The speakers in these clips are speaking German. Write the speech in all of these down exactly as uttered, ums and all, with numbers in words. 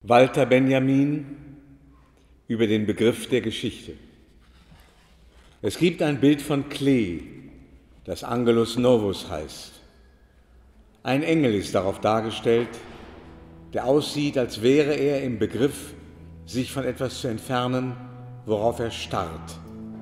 Walter Benjamin über den Begriff der Geschichte. Es gibt ein Bild von Klee, das Angelus Novus heißt. Ein Engel ist darauf dargestellt, der aussieht, als wäre er im Begriff, sich von etwas zu entfernen, worauf er starrt.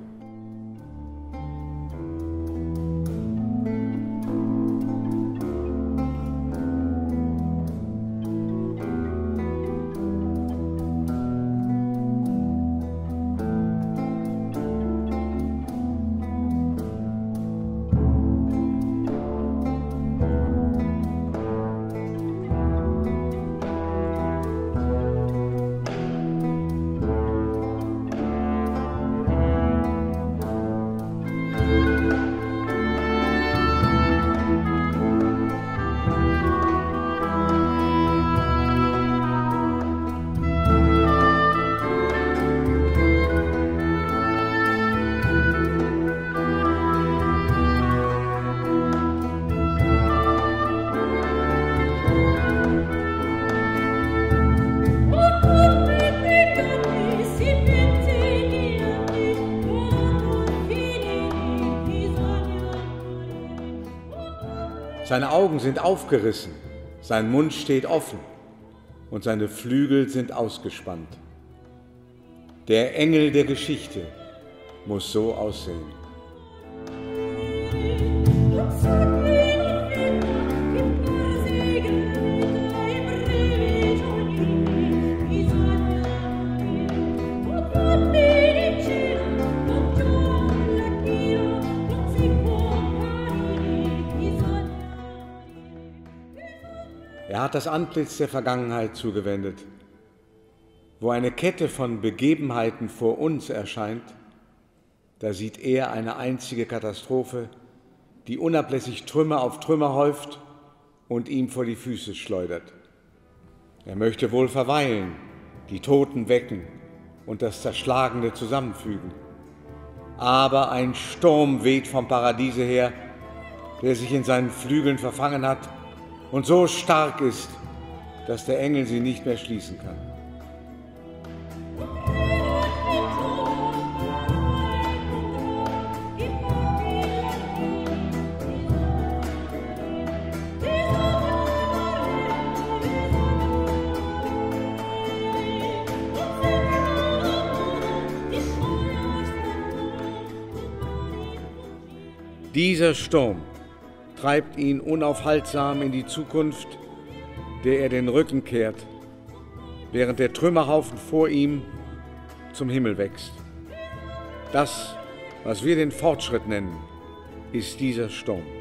Seine Augen sind aufgerissen, sein Mund steht offen und seine Flügel sind ausgespannt. Der Engel der Geschichte muss so aussehen. Er hat das Antlitz der Vergangenheit zugewendet. Wo eine Kette von Begebenheiten vor uns erscheint, da sieht er eine einzige Katastrophe, die unablässig Trümmer auf Trümmer häuft und ihm vor die Füße schleudert. Er möchte wohl verweilen, die Toten wecken und das Zerschlagene zusammenfügen. Aber ein Sturm weht vom Paradiese her, der sich in seinen Flügeln verfangen hat und so stark ist, dass der Engel sie nicht mehr schließen kann. Dieser Sturm treibt ihn unaufhaltsam in die Zukunft, der er den Rücken kehrt, während der Trümmerhaufen vor ihm zum Himmel wächst. Das, was wir den Fortschritt nennen, ist dieser Sturm.